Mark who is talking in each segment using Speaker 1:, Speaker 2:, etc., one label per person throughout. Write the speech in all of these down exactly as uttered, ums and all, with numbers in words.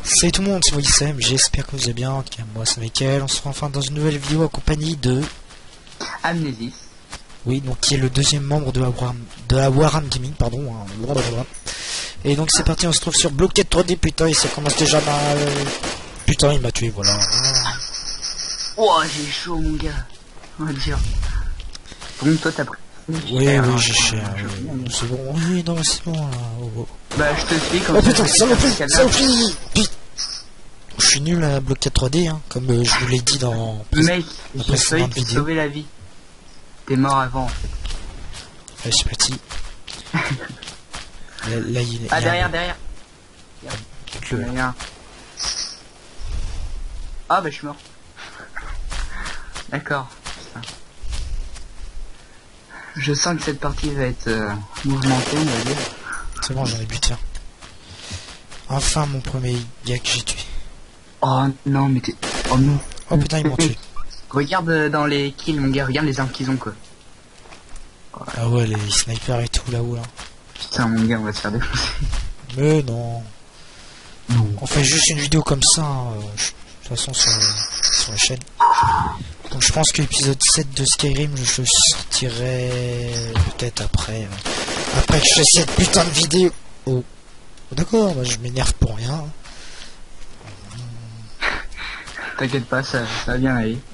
Speaker 1: Salut tout le monde, c'est moi Issem, j'espère que vous allez bien, moi c'est Michael, on se retrouve enfin dans une nouvelle vidéo en compagnie de...
Speaker 2: Amnesis.
Speaker 1: Oui, donc qui est le deuxième membre de la Warham, de la Warham Gaming, pardon. Hein, blablabla. Et donc c'est parti, on se trouve sur Blockade trois D, putain, et ça commence déjà mal. Putain, il m'a tué, voilà.
Speaker 2: Oh, j'ai chaud mon gars. On va dire. Bon, toi t'as pris...
Speaker 1: Oui, oui, oui, j'ai cher, oui. C'est bon, oui, non, c'est bon, là. Oh, oh.
Speaker 2: Bah, je te suis comme
Speaker 1: oh,
Speaker 2: ça.
Speaker 1: Putain, ça me fait, ça me fait. Je suis nul à Blockade trois D, hein, comme euh, je vous l'ai dit dans
Speaker 2: mec,
Speaker 1: la
Speaker 2: j'ai failli
Speaker 1: précédente
Speaker 2: te
Speaker 1: vidéo.
Speaker 2: sauver la vie. T'es mort avant en fait.
Speaker 1: Allez, c'est parti. Là, là, il est...
Speaker 2: Ah,
Speaker 1: il y a
Speaker 2: derrière,
Speaker 1: un-
Speaker 2: derrière.
Speaker 1: le-
Speaker 2: Il y a un. Ah, bah, je suis mort. D'accord. Putain. Je sens que cette partie va être euh, mouvementée, on va dire.
Speaker 1: C'est bon, j'en ai buté un. Enfin, mon premier gars que j'ai tué.
Speaker 2: Oh non, mais t'es... Oh non.
Speaker 1: Oh putain, ils m'ont tué.
Speaker 2: Regarde euh, dans les kills, mon gars. Regarde les armes qu'ils ont, quoi.
Speaker 1: Ah ouais, les snipers et tout là-haut là.
Speaker 2: Putain, mon gars, on va se faire défoncer.
Speaker 1: Mais non.
Speaker 2: Non.
Speaker 1: On fait juste une vidéo comme ça, hein, euh, je- de toute façon sur, sur la chaîne. Donc je pense que l'épisode sept de Skyrim, je le sortirai peut-être après. euh, Après que je fasse cette putain de vidéo. Oh. D'accord, bah, je m'énerve pour rien.
Speaker 2: T'inquiète pas, ça, ça va bien aller.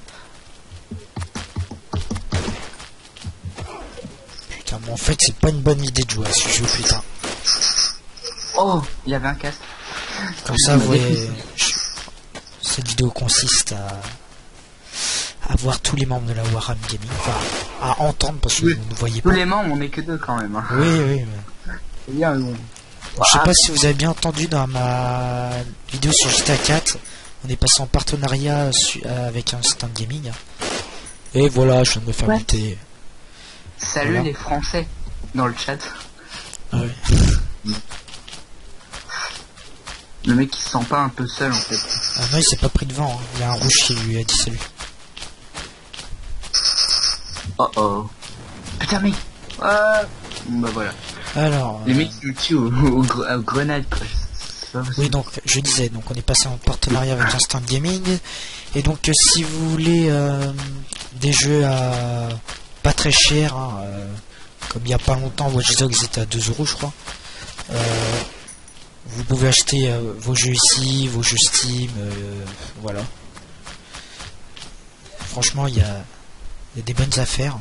Speaker 1: Putain, mais en fait, c'est pas une bonne idée de jouer à ce jeu, putain.
Speaker 2: Oh, il y avait un casque.
Speaker 1: Comme ça, vous voyez, je- cette vidéo consiste à... à voir tous les membres de la Warham Gaming, enfin, à entendre parce que
Speaker 2: Oui.
Speaker 1: vous ne voyez
Speaker 2: Tous
Speaker 1: pas.
Speaker 2: les membres, on est que deux quand même. Hein.
Speaker 1: Oui, oui, mais...
Speaker 2: C'est bien, mais bon.
Speaker 1: Je sais pas si vous avez bien entendu dans ma vidéo sur G T A quatre, on est passé en partenariat su- avec un stand gaming. Et voilà, je viens de me faire
Speaker 2: Ouais.
Speaker 1: buter.
Speaker 2: Salut
Speaker 1: Voilà.
Speaker 2: les Français dans le chat.
Speaker 1: Ah ouais.
Speaker 2: Le mec qui se sent pas un peu seul en fait.
Speaker 1: Ah non, il s'est pas pris de vent, hein. Il y a un rouge qui lui a dit salut.
Speaker 2: Oh oh. Putain mec. Euh... Bon bah voilà.
Speaker 1: Alors,
Speaker 2: Les
Speaker 1: euh,
Speaker 2: mecs qui me tuent au, au, gre- aux grenades quoi. C'est pas possible.
Speaker 1: oui, donc je disais, donc on est passé en partenariat avec un stand gaming. Et donc euh, si vous voulez euh, des jeux à pas très cher, hein, euh, comme il y a pas longtemps, Watch Dogs était à deux euros je crois. Euh, vous pouvez acheter euh, vos jeux ici, vos jeux Steam, euh, voilà. Franchement, il y a, il y a des bonnes affaires.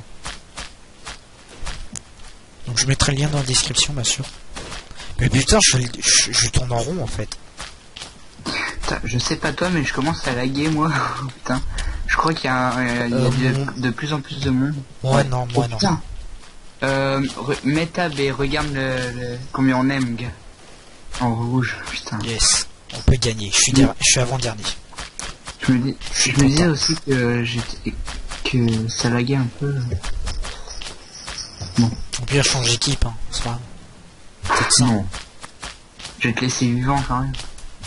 Speaker 1: Donc je mettrai le lien dans la description, bien sûr. Mais putain, je, je, je tourne en rond en fait.
Speaker 2: Putain, je sais pas toi mais je commence à laguer moi. Putain. Je crois qu'il y a, un- euh, il y a
Speaker 1: Euh,
Speaker 2: de, de plus en plus de monde.
Speaker 1: Ouais, non, moi
Speaker 2: Oh,
Speaker 1: non.
Speaker 2: putain. Euh, re- mets tab et regarde le, le- combien on aime, gars. En rouge, putain.
Speaker 1: Yes, on peut gagner. Je suis, der- je suis avant-dernier.
Speaker 2: Je me dis,
Speaker 1: Je suis
Speaker 2: je me disais
Speaker 1: content.
Speaker 2: aussi que j'étais, que ça laguait un peu.
Speaker 1: Au pire, change d'équipe, hein. C'est pas grave. Peut-être ça.
Speaker 2: Non. Je vais te laisser vivant quand même.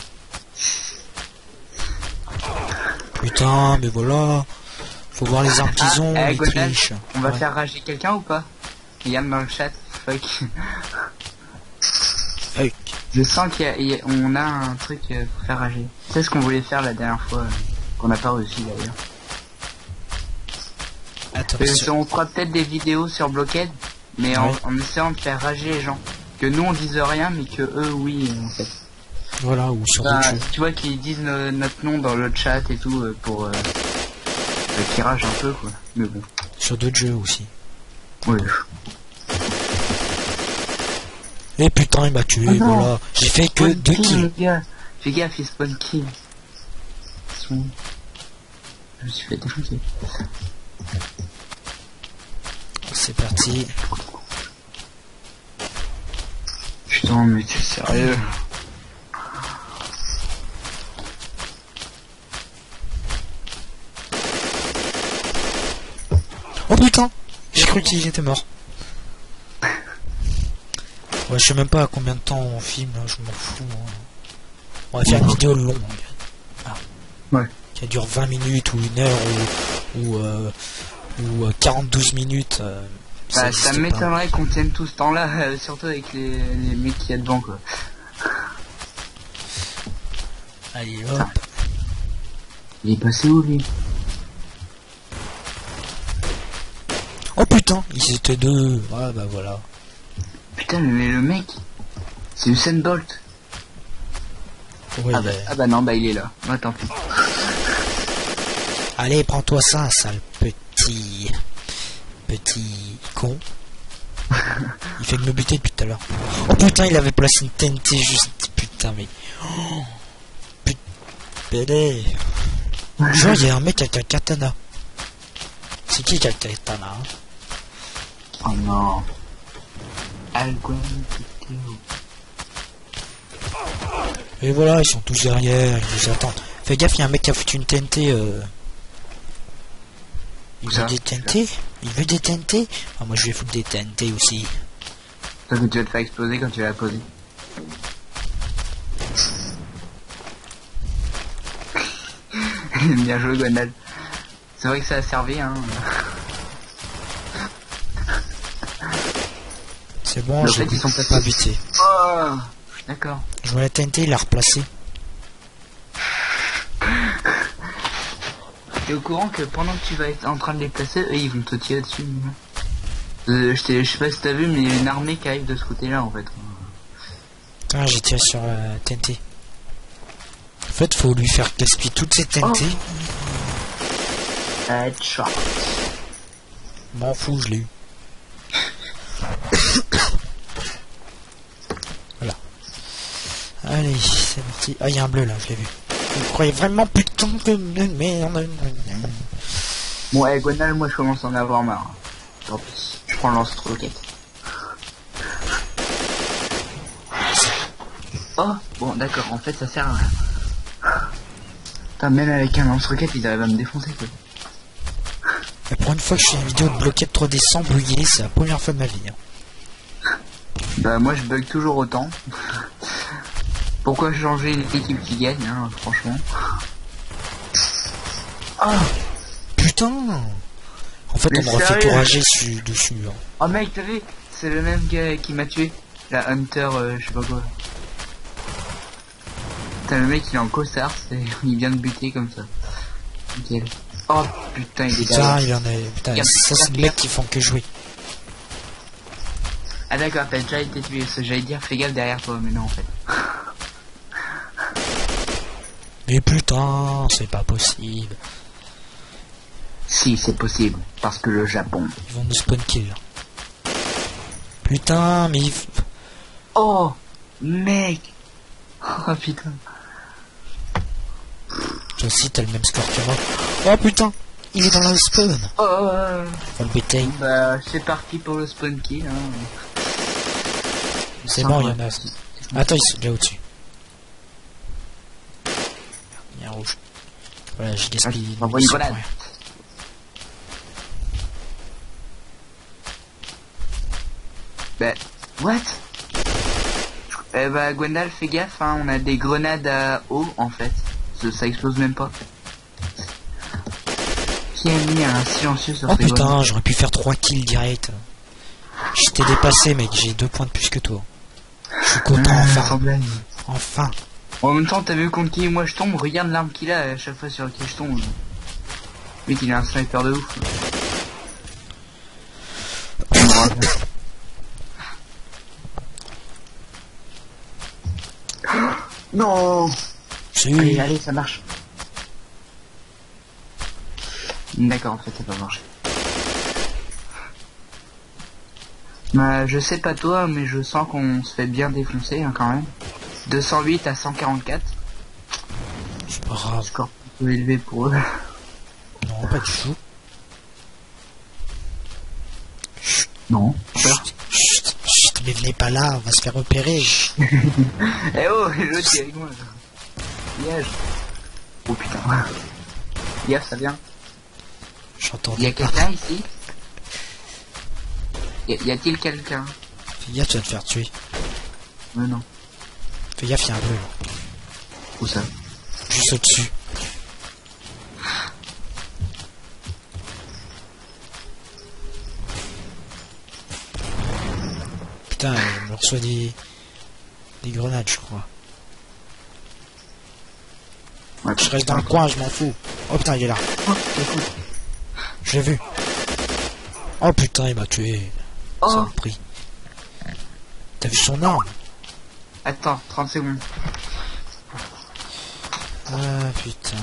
Speaker 1: Putain, mais voilà. Faut voir les armes qu'ils ont,
Speaker 2: Ah, eh,
Speaker 1: les
Speaker 2: Gonal,
Speaker 1: triches.
Speaker 2: on va
Speaker 1: Ouais.
Speaker 2: faire rager quelqu'un ou pas? Yann dans le chat, fuck.
Speaker 1: Fuck.
Speaker 2: Je sens qu'il y a, il y a- on a un truc euh, pour faire rager. C'est ce qu'on voulait faire la dernière fois, euh, qu'on n'a pas réussi d'ailleurs.
Speaker 1: Attends,
Speaker 2: Euh,
Speaker 1: sur-
Speaker 2: on fera peut-être des vidéos sur Blockade, mais en,
Speaker 1: Ouais.
Speaker 2: en essayant de faire rager les gens. Que nous on dise rien, mais que eux oui en fait.
Speaker 1: Voilà, ou sur
Speaker 2: Bah,
Speaker 1: d'autres jeux.
Speaker 2: tu vois qu'ils disent no- notre nom dans le chat et tout euh, pour euh, euh, qu'ils ragent un peu quoi. Mais bon.
Speaker 1: Sur d'autres jeux aussi.
Speaker 2: Oui.
Speaker 1: Et putain, il m'a tué,
Speaker 2: Oh non.
Speaker 1: voilà. J'ai fait que
Speaker 2: Spawn
Speaker 1: deux
Speaker 2: kill,
Speaker 1: kills.
Speaker 2: les gars. Fais gaffe, il spawn kill. Son- Je me suis fait défoncer.
Speaker 1: C'est parti.
Speaker 2: Putain, mais t'es sérieux?
Speaker 1: Oh putain, j'ai cru qu'il était mort. Ouais, je sais même pas à combien de temps on filme, là, je m'en fous. Hein. On va faire une vidéo longue. Ah.
Speaker 2: Ouais.
Speaker 1: Qui dure vingt minutes ou une heure ou, ou, euh, ou euh, quarante-douze minutes. Euh,
Speaker 2: Bah, ça
Speaker 1: existe pas.
Speaker 2: m'étonnerait qu'on tienne tout ce temps-là, euh, surtout avec les, les mecs qu'il y a devant quoi.
Speaker 1: Allez, hop.
Speaker 2: Il est passé où, lui?
Speaker 1: Oh putain, ils étaient deux. Ah bah voilà.
Speaker 2: Putain, mais le mec, c'est Usain Bolt.
Speaker 1: Ouais,
Speaker 2: ah, bah, ah bah non, bah il est là. Ah, tant pis.
Speaker 1: Allez, prends-toi ça, sale petit... Petit... con. Il fait que me buter depuis tout à l'heure. Oh putain, il avait placé une T N T juste... Putain, mais... Oh, putain... Pédé. Genre, il y a un mec avec un katana. C'est qui qui a le katana, hein?
Speaker 2: Oh non. Alguen.
Speaker 1: Et voilà, ils sont tous derrière, ils nous attendent. Fais gaffe, il y a un mec qui a foutu une T N T. Euh... Il veut des T N T? Il veut des T N T? Ah, moi je vais foutre des T N T aussi.
Speaker 2: Toi que tu vas te faire exploser quand tu vas la poser. Bien joué, Gwendal. C'est vrai que ça a servi, hein.
Speaker 1: C'est bon, je
Speaker 2: ils sont
Speaker 1: pas buté.
Speaker 2: Oh, d'accord.
Speaker 1: Je vois la T N T, il l'a replacé.
Speaker 2: T'es au courant que pendant que tu vas être en train de les placer, eux ils vont te tirer dessus. Euh, je sais pas si t'as vu, mais il y a une armée qui arrive de ce côté-là en fait.
Speaker 1: Ah, j'ai tiré sur la T N T. En fait, faut lui faire gaspiller toutes ces T N T.
Speaker 2: Oh. Headshot.
Speaker 1: M'en fous, je l'ai eu. Voilà. Allez, c'est parti. Ah, il y a un bleu là, je l'ai vu. Vous croyez vraiment putain de merde.
Speaker 2: Bon, ouais, Gwendal, moi je commence à en avoir marre. Tant pis, je prends le lance-roquette. Oh, bon, d'accord, en fait ça sert à rien. Putain, même avec un lance-roquette, ils arrivent à me défoncer quoi.
Speaker 1: Et pour une fois que je fais une vidéo de bloquette trois D sans bugger, c'est la première fois de ma vie. Hein.
Speaker 2: Bah, moi je bug toujours autant. Pourquoi changer l'équipe qui gagne, hein, franchement.
Speaker 1: Ah putain. En fait,
Speaker 2: mais
Speaker 1: on m'aurait fait
Speaker 2: sérieux
Speaker 1: tout rager dessus. Hein.
Speaker 2: Oh mec, t'as vu? C'est le même gars qui m'a tué. La Hunter, euh, je sais pas quoi. T'as le mec, il est en costard, il vient de buter comme ça. Nickel. Oh putain, il est
Speaker 1: Putain,
Speaker 2: derrière.
Speaker 1: il en a... Putain,
Speaker 2: Regarde,
Speaker 1: ça c'est
Speaker 2: regarde,
Speaker 1: les mecs qui font que jouer.
Speaker 2: Ah d'accord, t'as déjà été tué. J'allais dire, fais gaffe derrière toi, mais non en fait.
Speaker 1: Mais putain, c'est pas possible.
Speaker 2: Si, c'est possible, parce que le Japon.
Speaker 1: Ils vont nous spawn kill. Putain, mais...
Speaker 2: Oh, mec. Oh putain.
Speaker 1: Toi aussi, t'as le même score que moi. Oh putain, il est dans la spawn.
Speaker 2: Oh,
Speaker 1: Faut le bétail.
Speaker 2: bah, c'est parti pour le spawn kill. Hein.
Speaker 1: C'est bon, il y en a. Attends, ils sont déjà au-dessus. Il y a un rouge. Voilà, j'ai gaspillé.
Speaker 2: Ah, une grenade. Bah, what? Eh bah, Gwendal, fais gaffe, hein, on a des grenades à eau en fait. Ça, ça explose même pas. Qui a mis un silencieux sur
Speaker 1: Oh
Speaker 2: ces
Speaker 1: putain,
Speaker 2: grenades?
Speaker 1: j'aurais pu faire trois kills direct. Je t'ai dépassé, mec, j'ai deux points de plus que toi. Je suis content,
Speaker 2: Ah,
Speaker 1: enfin.
Speaker 2: sans blague.
Speaker 1: Enfin.
Speaker 2: En même temps, t'as vu contre qui moi je tombe? Regarde l'arme qu'il a à chaque fois sur laquelle je tombe. Mec, il a un sniper de ouf. Non.
Speaker 1: C'est...
Speaker 2: Allez, allez, ça marche. D'accord, en fait, ça va marcher. Bah, je sais pas toi, mais je sens qu'on se fait bien défoncer, hein, quand même. deux cent huit à cent quarante-quatre.
Speaker 1: C'est pas grave.
Speaker 2: Score plutôt élevé pour eux.
Speaker 1: Non, pas du tout. Chut,
Speaker 2: Non.
Speaker 1: chut, chut, chut, mais venez pas là, on va se faire repérer.
Speaker 2: Eh oh, l'autre qui est avec moi. Liège. Oh putain. Liège, ça vient.
Speaker 1: J'entends.
Speaker 2: Il y a quelqu'un ici? Y, y a-t-il quelqu'un?
Speaker 1: Fais gaffe, tu vas te faire tuer.
Speaker 2: Mais non.
Speaker 1: Fais gaffe, il y a un bleu là.
Speaker 2: Où ça?
Speaker 1: Juste au-dessus. Putain, il me reçoit des... des grenades, je crois.
Speaker 2: Ouais,
Speaker 1: Je reste dans le coin, je m'en fous. Oh putain, il est là.
Speaker 2: Oh, c'est cool.
Speaker 1: Je l'ai vu. Oh putain, il m'a tué.
Speaker 2: Oh.
Speaker 1: Ça me prie. T'as vu son arme?
Speaker 2: Attends, trente secondes.
Speaker 1: Ah putain.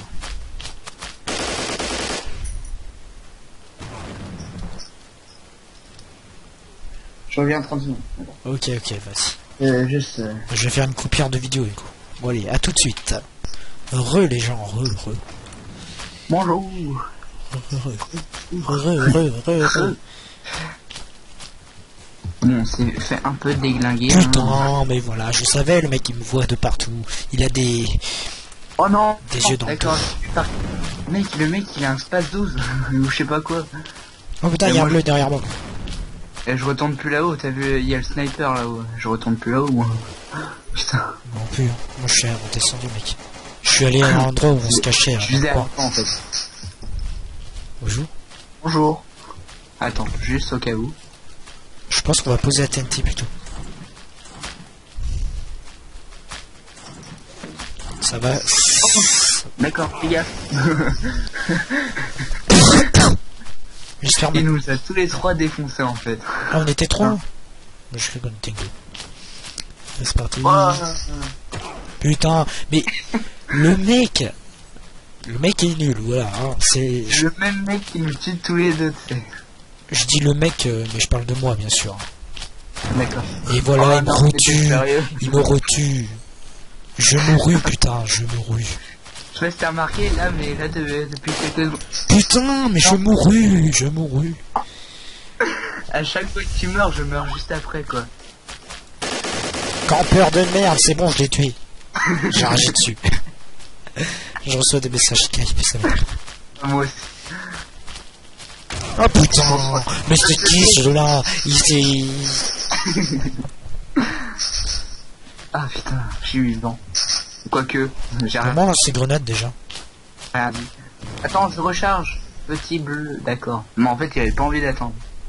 Speaker 2: Je reviens trente secondes.
Speaker 1: Ok, ok, vas-y.
Speaker 2: Euh, juste... Euh...
Speaker 1: Je vais faire une coupure de vidéo, du coup. Bon allez, à tout de suite. Re les gens, re, re.
Speaker 2: Bonjour.
Speaker 1: Re, re, re, re, re.
Speaker 2: Bon, on s'est fait un peu déglinguer.
Speaker 1: Putain,
Speaker 2: hein.
Speaker 1: mais voilà, je savais, le mec il me voit de partout. Il a des...
Speaker 2: Oh non.
Speaker 1: Des
Speaker 2: oh,
Speaker 1: yeux dans le
Speaker 2: d'accord. Mec, le mec il a un space douze. Ou je sais pas quoi.
Speaker 1: Oh putain,
Speaker 2: Et
Speaker 1: il y a un
Speaker 2: moi,
Speaker 1: bleu
Speaker 2: je-
Speaker 1: derrière moi.
Speaker 2: Et je retourne plus là-haut, t'as vu, il y a le sniper là-haut. Je retourne plus là-haut, moi. Putain.
Speaker 1: Non plus, hein. Moi je suis redescendu, mec. Je suis allé à un endroit où on se cachait.
Speaker 2: Je visais à
Speaker 1: Quoi
Speaker 2: l'enfant, en fait.
Speaker 1: Bonjour.
Speaker 2: Bonjour. Attends, juste au cas où.
Speaker 1: Je pense qu'on va poser la T N T plutôt. Ça va.
Speaker 2: D'accord, fais gaffe.
Speaker 1: J'espère
Speaker 2: Il
Speaker 1: même.
Speaker 2: nous a tous les trois défoncés en fait.
Speaker 1: Ah, on était trois.
Speaker 2: Ah.
Speaker 1: Moi, je rigole, t'es deux. C'est parti.
Speaker 2: Oh.
Speaker 1: Putain, mais le mec, le mec est nul, voilà. Hein. C'est, je,
Speaker 2: Le même mec qui nous tue tous les deux, tu sais.
Speaker 1: je dis le mec, euh, mais je parle de moi, bien sûr.
Speaker 2: D'accord.
Speaker 1: Et voilà,
Speaker 2: Oh,
Speaker 1: il me
Speaker 2: non, mais t'es
Speaker 1: retue,
Speaker 2: sérieux.
Speaker 1: il me retue. Je mourus, putain, je mourus.
Speaker 2: Je sais pas si t'as remarqué là, mais là de- depuis quelques secondes,
Speaker 1: Putain, mais je mourus, je mourus.
Speaker 2: à chaque fois que tu meurs, je meurs juste après quoi.
Speaker 1: Campeur de merde, c'est bon, je l'ai tué. J'ai ragé dessus. Je reçois des messages Skype, ça m'énerve.
Speaker 2: Moi aussi.
Speaker 1: Oh putain, mais c'est qui celui-là? Il s'est...
Speaker 2: Ah putain, je suis vivant. Quoique, j'ai rien.
Speaker 1: Comment ces grenades déjà?
Speaker 2: rien dit. Attends, je recharge. Petit bleu, d'accord. Mais en fait, il avait pas envie d'attendre.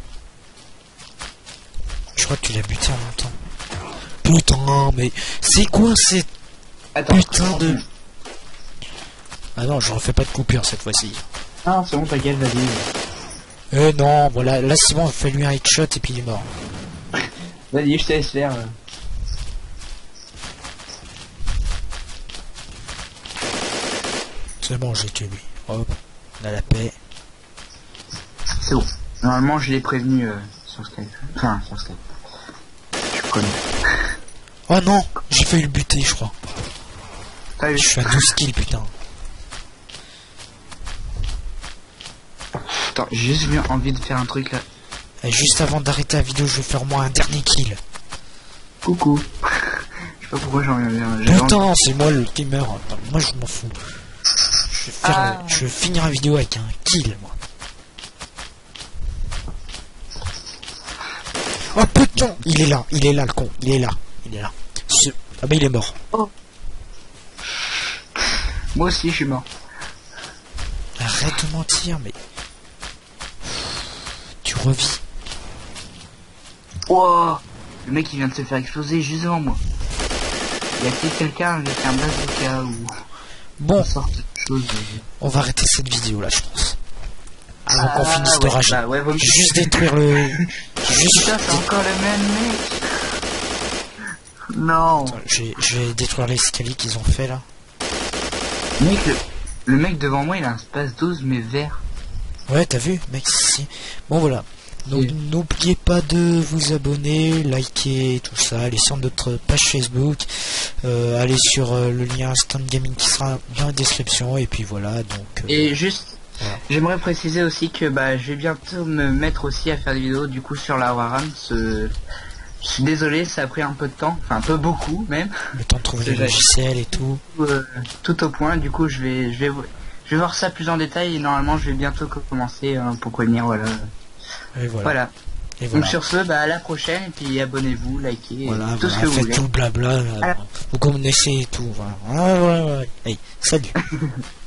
Speaker 1: Je crois que tu l'as buté en même temps. Putain, mais c'est quoi cette
Speaker 2: Attends.
Speaker 1: putain de... Ah non, je refais pas de coupure cette fois-ci.
Speaker 2: Ah, c'est bon, t'inquiète, vas-y.
Speaker 1: Euh non, voilà, là c'est bon, fais-lui un headshot et puis il est mort.
Speaker 2: Vas-y, je te laisse faire. euh.
Speaker 1: C'est bon, j'ai tué lui. Hop, on a la paix.
Speaker 2: C'est bon. Normalement, je l'ai prévenu euh, sur Skype. Enfin, sur Skype. Je connais.
Speaker 1: Oh non, j'ai failli le buter, je crois.
Speaker 2: T'as vu?
Speaker 1: Je suis à douze kills, putain.
Speaker 2: Attends, j'ai juste eu envie de faire un truc là.
Speaker 1: Et juste avant d'arrêter la vidéo, je vais faire moi un dernier kill.
Speaker 2: Coucou. Je sais pas pourquoi j'en ai j'ai
Speaker 1: Putain, c'est moi le qui meurt. Attends, moi je m'en fous. Je vais, faire
Speaker 2: Ah.
Speaker 1: le- je vais finir la vidéo avec un kill, moi. Oh putain, il est là, il est là le con, il est là, il est là. Ce- Ah bah il est mort.
Speaker 2: Moi aussi, je suis mort.
Speaker 1: Arrête de mentir, mais... Tu revis.
Speaker 2: Wow. Le mec, il vient de se faire exploser juste devant moi. Il y a peut-être quelqu'un avec un bazooka ou
Speaker 1: Bon,
Speaker 2: une sorte de chose.
Speaker 1: on va arrêter cette vidéo là, je pense. Avant qu'on
Speaker 2: Ah,
Speaker 1: finisse de
Speaker 2: ouais,
Speaker 1: rager.
Speaker 2: bah ouais, vaut mieux.
Speaker 1: Juste détruire le... Juste...
Speaker 2: Putain, c'est encore le même mec. Non.
Speaker 1: Attends, je vais, je vais détruire l'escalier qu'ils ont fait là.
Speaker 2: Mec, le, le mec devant moi, il a un space douze mais vert.
Speaker 1: Ouais, t'as vu, mec, si. Bon, voilà. Donc,
Speaker 2: Oui.
Speaker 1: n'oubliez pas de vous abonner, liker, tout ça. Allez sur notre page Facebook. Euh, allez sur euh, le lien Stand Gaming qui sera dans la description. Et puis voilà, donc... euh,
Speaker 2: Et juste,
Speaker 1: Voilà.
Speaker 2: j'aimerais préciser aussi que bah je vais bientôt me mettre aussi à faire des vidéos du coup sur la Warham. Ce... Je suis désolé, ça a pris un peu de temps, enfin un peu beaucoup même.
Speaker 1: le temps de trouver
Speaker 2: C'est
Speaker 1: les
Speaker 2: vrai.
Speaker 1: logiciels et tout.
Speaker 2: Euh, tout au point. Du coup, je vais, je vais, je vais voir ça plus en détail et normalement, je vais bientôt co- commencer euh, pour prévenir. Voilà.
Speaker 1: Et voilà.
Speaker 2: Voilà.
Speaker 1: Et
Speaker 2: Donc
Speaker 1: voilà.
Speaker 2: sur ce, bah à la prochaine et puis abonnez-vous, likez,
Speaker 1: Voilà,
Speaker 2: tout
Speaker 1: voilà,
Speaker 2: ce que vous
Speaker 1: faites
Speaker 2: voulez.
Speaker 1: tout le blabla. là.
Speaker 2: Voilà.
Speaker 1: Vous connaissez et tout. Voilà. Ouais, ouais, ouais. Hey, salut.